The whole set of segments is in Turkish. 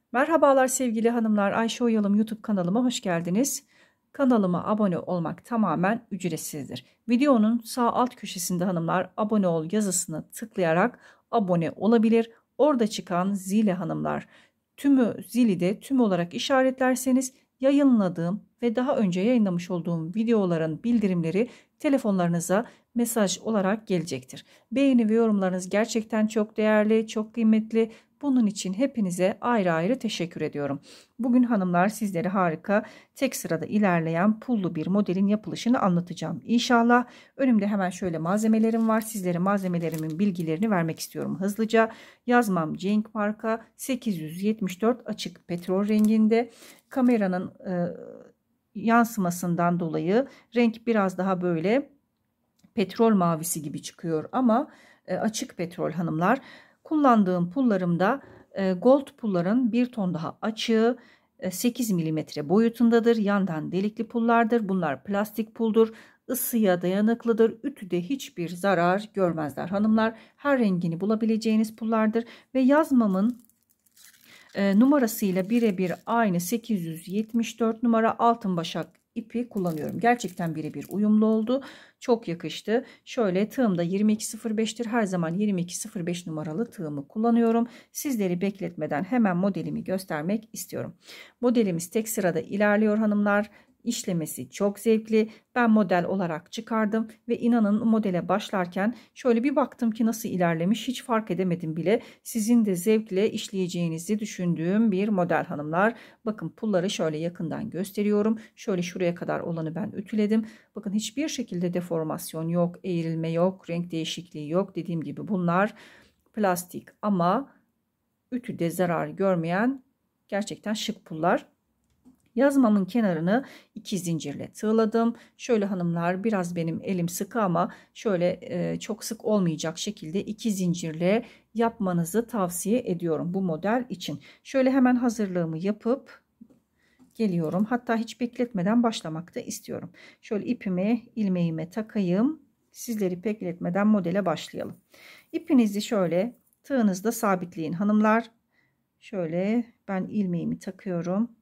Merhabalar sevgili hanımlar, Ayşe Oyalım YouTube kanalıma hoş geldiniz. Kanalıma abone olmak tamamen ücretsizdir. Videonun sağ alt köşesinde hanımlar abone ol yazısını tıklayarak abone olabilir. Orada çıkan zile hanımlar zili de tüm olarak işaretlerseniz yayınladığım ve daha önce yayınlamış olduğum videoların bildirimleri telefonlarınıza mesaj olarak gelecektir. Beğeni ve yorumlarınız gerçekten çok değerli, çok kıymetli. Bunun için hepinize ayrı ayrı teşekkür ediyorum. Bugün hanımlar sizlere harika tek sırada ilerleyen pullu bir modelin yapılışını anlatacağım. İnşallah önümde hemen şöyle malzemelerim var. Sizlere malzemelerimin bilgilerini vermek istiyorum hızlıca. Yazmam Cenk marka 874 açık petrol renginde. Kameranın yansımasından dolayı renk biraz daha böyle petrol mavisi gibi çıkıyor ama açık petrol hanımlar. Kullandığım pullarımda gold pulların bir ton daha açığı, 8 milimetre boyutundadır. Yandan delikli pullardır. Bunlar plastik puldur. Isıya dayanıklıdır. Ütüde hiçbir zarar görmezler hanımlar. Her rengini bulabileceğiniz pullardır. Ve yazmamın numarasıyla birebir aynı 874 numara altın başak ipi kullanıyorum. Gerçekten birebir uyumlu oldu. Çok yakıştı. Şöyle tığımda 22.05'tir. Her zaman 22.05 numaralı tığımı kullanıyorum. Sizleri bekletmeden hemen modelimi göstermek istiyorum. Modelimiz tek sırada ilerliyor hanımlar. İşlemesi çok zevkli. Ben model olarak çıkardım ve inanın modele başlarken şöyle bir baktım ki nasıl ilerlemiş hiç fark edemedim bile. Sizin de zevkle işleyeceğinizi düşündüğüm bir model hanımlar. Bakın pulları şöyle yakından gösteriyorum. Şöyle şuraya kadar olanı ben ütüledim. Bakın hiçbir şekilde deformasyon yok, eğrilme yok, renk değişikliği yok. Dediğim gibi bunlar plastik ama ütüde zarar görmeyen gerçekten şık pullar. Yazmamın kenarını 2 zincirle tığladım. Şöyle hanımlar biraz benim elim sıkı ama şöyle çok sık olmayacak şekilde 2 zincirle yapmanızı tavsiye ediyorum bu model için. Şöyle hemen hazırlığımı yapıp geliyorum. Hatta hiç bekletmeden başlamak da istiyorum. Şöyle ipimi ilmeğime takayım. Sizleri bekletmeden modele başlayalım. İpinizi şöyle tığınızda sabitleyin hanımlar. Şöyle ben ilmeğimi takıyorum.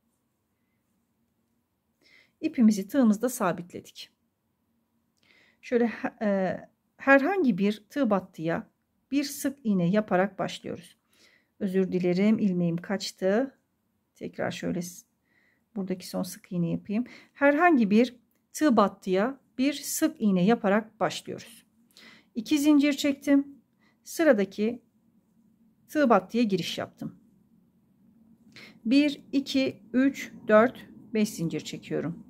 İpimizi tığımızda sabitledik. Şöyle herhangi bir tığ battıya bir sık iğne yaparak başlıyoruz. Özür dilerim, ilmeğim kaçtı. Tekrar şöyle buradaki son sık iğne yapayım. Herhangi bir tığ battıya bir sık iğne yaparak başlıyoruz. 2 zincir çektim. Sıradaki tığ battıya giriş yaptım. 1 2 3 4 5 zincir çekiyorum.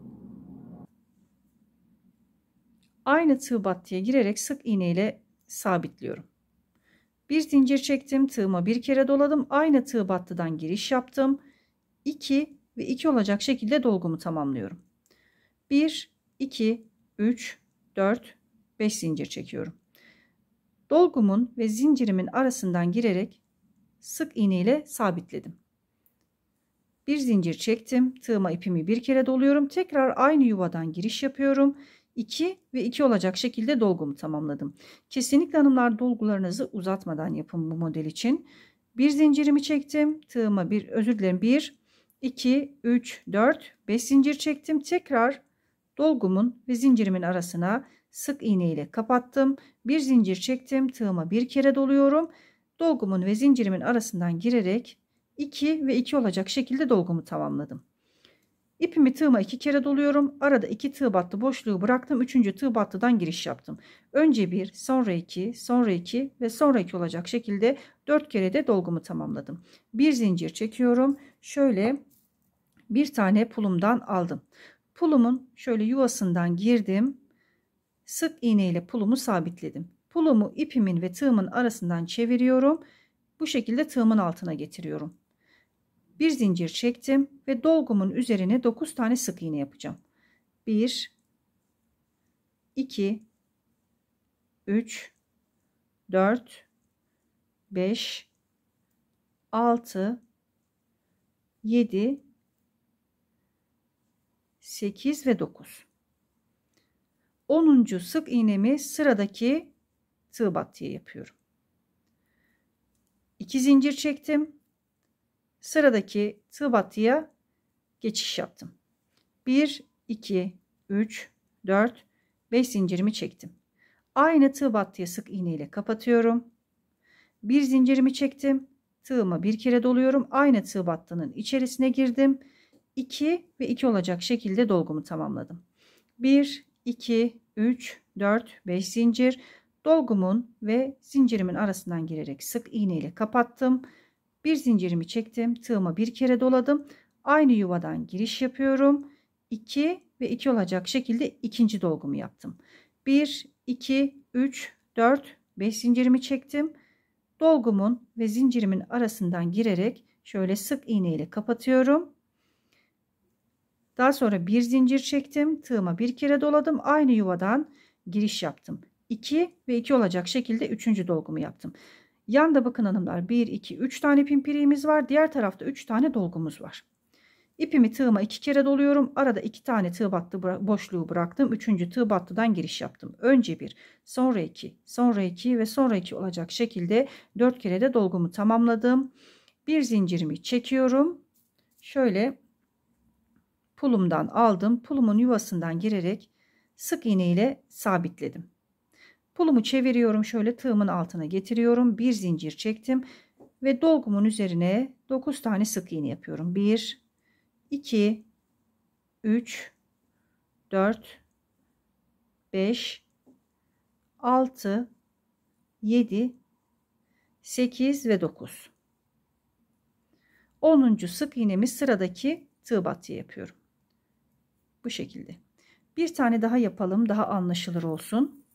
Aynı tığ battıya girerek sık iğne ile sabitliyorum. Bir zincir çektim, tığıma bir kere doladım, aynı tığ battıdan giriş yaptım. 2 ve 2 olacak şekilde dolgumu tamamlıyorum. 1 2 3 4 5 zincir çekiyorum. Dolgumun ve zincirimin arasından girerek sık iğne ile sabitledim. Bir zincir çektim, tığıma ipimi bir kere doluyorum, tekrar aynı yuvadan giriş yapıyorum. 2 ve 2 olacak şekilde dolgumu tamamladım. Kesinlikle hanımlar dolgularınızı uzatmadan yapın bu model için. Bir zincirimi çektim, tığıma bir özür dilerim 1 2 3 4 5 zincir çektim. Tekrar dolgumun ve zincirimin arasına sık iğne ile kapattım. Bir zincir çektim, tığıma bir kere doluyorum. Dolgumun ve zincirimin arasından girerek 2 ve 2 olacak şekilde dolgumu tamamladım. İpimi tığıma 2 kere doluyorum. Arada 2 tığ battı boşluğu bıraktım. 3. tığ battıdan giriş yaptım. Önce 1, sonra 2, sonra 2 ve sonra 2 olacak şekilde 4 kere de dolgumu tamamladım. Bir zincir çekiyorum. Şöyle bir tane pulumdan aldım. Pulumun şöyle yuvasından girdim. Sık iğne ile pulumu sabitledim. Pulumu ipimin ve tığımın arasından çeviriyorum. Bu şekilde tığımın altına getiriyorum. Bir zincir çektim ve dolgumun üzerine 9 tane sık iğne yapacağım. 1 2 3 4 5 6 7 8 ve 9. 10. sık iğnemi sıradaki tığ battıya yapıyorum. 2 zincir çektim. sıradaki tığ battıya geçiş yaptım. 1, 2, 3, 4, 5 zincirimi çektim. Aynı tığ battıya sık iğne ile kapatıyorum. Bir zincirimi çektim. Tığıma bir kere doluyorum. Aynı tığ battının içerisine girdim. 2 ve 2 olacak şekilde dolgumu tamamladım. 1, 2, 3, 4, 5 zincir. Dolgumun ve zincirimin arasından girerek sık iğne ile kapattım. Bir zincirimi çektim. Tığıma bir kere doladım. Aynı yuvadan giriş yapıyorum. 2 ve 2 olacak şekilde ikinci dolgumu yaptım. 1, 2, 3, 4, 5 zincirimi çektim. Dolgumun ve zincirimin arasından girerek şöyle sık iğne ile kapatıyorum. Daha sonra bir zincir çektim. Tığıma bir kere doladım. Aynı yuvadan giriş yaptım. 2 ve 2 olacak şekilde üçüncü dolgumu yaptım. Yanda bakın hanımlar, 1, 2, 3 tane pimpiriğimiz var. Diğer tarafta 3 tane dolgumuz var. İpimi tığıma 2 kere doluyorum. Arada 2 tane tığ battı boşluğu bıraktım. 3. tığ battıdan giriş yaptım. Önce 1, sonra 2, sonra 2 ve sonra 2 olacak şekilde 4 kere de dolgumu tamamladım. Bir zincirimi çekiyorum. Şöyle pulumdan aldım. Pulumun yuvasından girerek sık iğne ile sabitledim. Pulumu çeviriyorum. Şöyle tığımın altına getiriyorum. Bir zincir çektim ve dolgumun üzerine 9 tane sık iğne yapıyorum. 1, 2, 3, 4, 5, 6, 7, 8 ve 9. 10. sık iğnemiz sıradaki tığ battıya yapıyorum. Bu şekilde. Bir tane daha yapalım, daha anlaşılır olsun.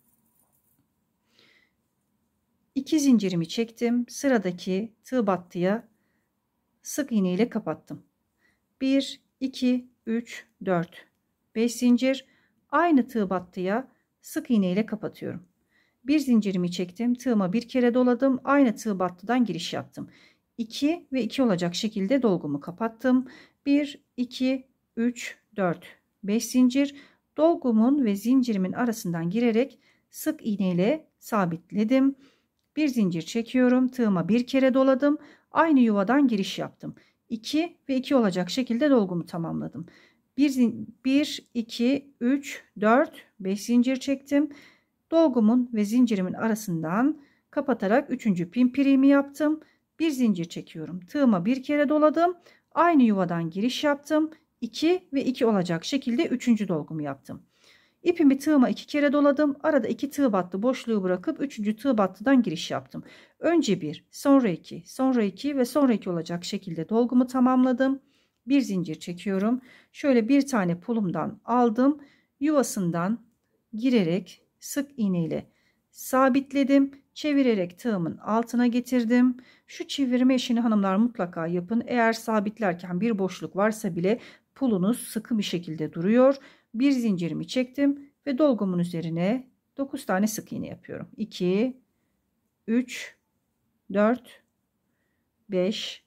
2 zincirimi çektim. Sıradaki tığ battıya sık iğne ile kapattım. 1, 2, 3, 4, 5 zincir. Aynı tığ battıya sık iğne ile kapatıyorum. Bir zincirimi çektim. Tığıma bir kere doladım. Aynı tığ battıdan giriş yaptım. 2 ve 2 olacak şekilde dolgumu kapattım. 1, 2, 3, 4, 5 zincir. Dolgumun ve zincirimin arasından girerek sık iğne ile sabitledim. Bir zincir çekiyorum. Tığıma bir kere doladım. Aynı yuvadan giriş yaptım. 2 ve 2 olacak şekilde dolgumu tamamladım. 1, 2, 3, 4, 5 zincir çektim. Dolgumun ve zincirimin arasından kapatarak 3. pimpiriğimi yaptım. Bir zincir çekiyorum. Tığıma bir kere doladım. Aynı yuvadan giriş yaptım. 2 ve 2 olacak şekilde 3. dolgumu yaptım. İpimi tığıma 2 kere doladım. Arada 2 tığ battı boşluğu bırakıp 3. tığ battıdan giriş yaptım. Önce 1, sonra 2, sonra 2 ve sonra 2 olacak şekilde dolgumu tamamladım. Bir zincir çekiyorum. Şöyle bir tane pulumdan aldım. Yuvasından girerek sık iğne ile sabitledim. Çevirerek tığımın altına getirdim. Şu çevirme işini hanımlar mutlaka yapın. Eğer sabitlerken bir boşluk varsa bile pulunuz sıkı bir şekilde duruyor. Bir zincirimi çektim ve dolgumun üzerine 9 tane sık iğne yapıyorum. 2, 3, 4, 5,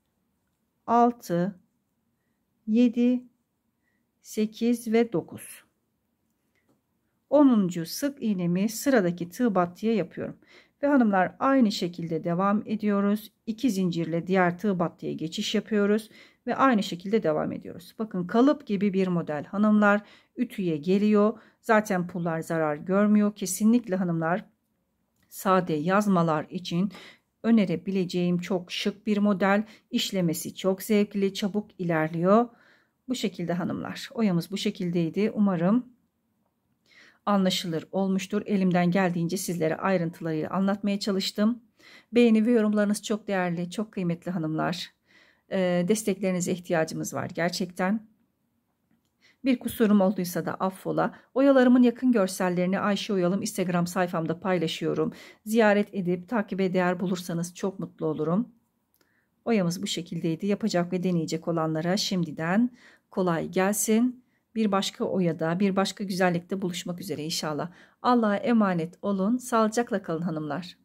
6, 7, 8 ve 9. 10. sık iğnemi sıradaki tığ battıya yapıyorum. Ve hanımlar aynı şekilde devam ediyoruz. 2 zincirle diğer tığ battıya geçiş yapıyoruz. Ve aynı şekilde devam ediyoruz. Bakın kalıp gibi bir model hanımlar, ütüye geliyor. Zaten pullar zarar görmüyor. Kesinlikle hanımlar sade yazmalar için önerebileceğim çok şık bir model. İşlemesi çok zevkli, çabuk ilerliyor. Bu şekilde hanımlar. Oyamız bu şekildeydi. Umarım anlaşılır olmuştur. Elimden geldiğince sizlere ayrıntıları anlatmaya çalıştım. Beğeni ve yorumlarınız çok değerli, çok kıymetli hanımlar. Desteklerinize ihtiyacımız var gerçekten. Bir kusurum olduysa da affola. Oyalarımın yakın görsellerini Ayşe Oyalım Instagram sayfamda paylaşıyorum. Ziyaret edip takibe değer bulursanız çok mutlu olurum. Oyamız bu şekildeydi. Yapacak ve deneyecek olanlara şimdiden kolay gelsin. Bir başka oyada, bir başka güzellikte buluşmak üzere inşallah. Allah'a emanet olun. Sağlıcakla kalın hanımlar.